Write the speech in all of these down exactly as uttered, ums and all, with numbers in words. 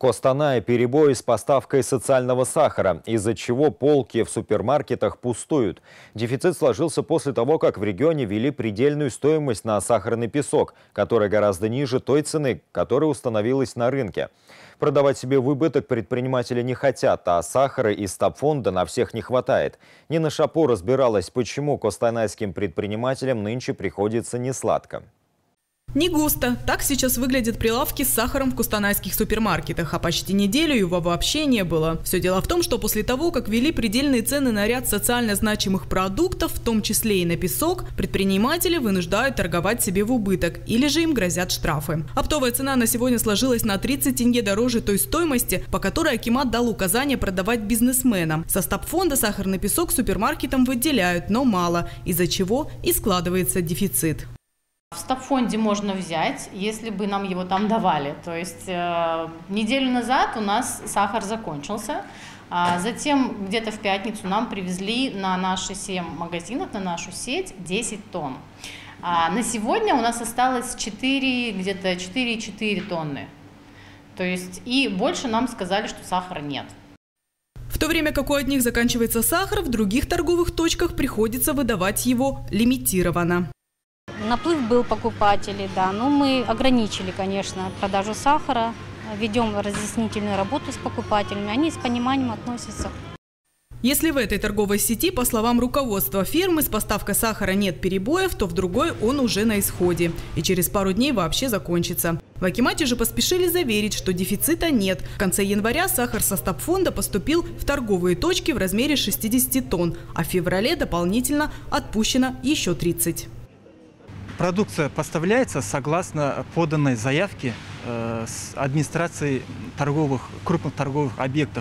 Костанае перебои с поставкой социального сахара, из-за чего полки в супермаркетах пустуют. Дефицит сложился после того, как в регионе ввели предельную стоимость на сахарный песок, которая гораздо ниже той цены, которая установилась на рынке. Продавать себе в убыток предприниматели не хотят, а сахара из стабфонда на всех не хватает. Нина Шапо разбиралась, почему костанайским предпринимателям нынче приходится несладко. Не густо. Так сейчас выглядят прилавки с сахаром в костанайских супермаркетах, а почти неделю его вообще не было. Все дело в том, что после того, как ввели предельные цены на ряд социально значимых продуктов, в том числе и на песок, предприниматели вынуждают торговать себе в убыток или же им грозят штрафы. Оптовая цена на сегодня сложилась на тридцать тенге дороже той стоимости, по которой акимат дал указание продавать бизнесменам. Со стабфонда сахарный песок супермаркетам выделяют, но мало, из-за чего и складывается дефицит. В стабфонде можно взять, если бы нам его там давали. То есть э, неделю назад у нас сахар закончился, а затем где-то в пятницу нам привезли на наши семь магазинов, на нашу сеть десять тонн. А на сегодня у нас осталось четыре, где-то четыре и четыре тонны. То есть и больше нам сказали, что сахара нет. В то время как у одних заканчивается сахар, в других торговых точках приходится выдавать его лимитированно. Наплыв был покупателей, да, но мы ограничили, конечно, продажу сахара, ведем разъяснительную работу с покупателями, они с пониманием относятся. Если в этой торговой сети, по словам руководства фирмы, с поставкой сахара нет перебоев, то в другой он уже на исходе и через пару дней вообще закончится. В акимате же поспешили заверить, что дефицита нет. В конце января сахар со стабфонда поступил в торговые точки в размере шестидесяти тонн, а в феврале дополнительно отпущено еще тридцать. Продукция поставляется согласно поданной заявке э, с администрацией торговых, крупных торговых объектов.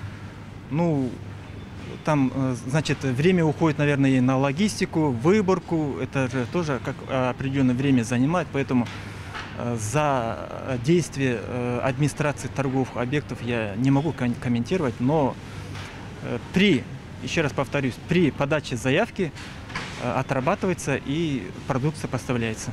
Ну, там, э, значит, время уходит, наверное, и на логистику, выборку. Это же тоже как определенное время занимает, поэтому э, за действие э, администрации торговых объектов я не могу комментировать, но э, при, еще раз повторюсь, при подаче заявки отрабатывается и продукция поставляется.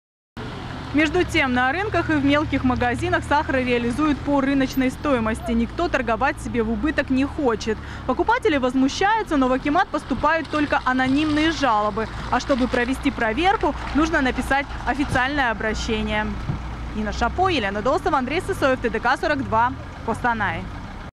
Между тем, на рынках и в мелких магазинах сахар реализуют по рыночной стоимости. Никто торговать себе в убыток не хочет. Покупатели возмущаются, но в акимат поступают только анонимные жалобы. А чтобы провести проверку, нужно написать официальное обращение. Нина Шапо, Елена Долсова, Андрей Сысоев, ТДК сорок два, Костанай.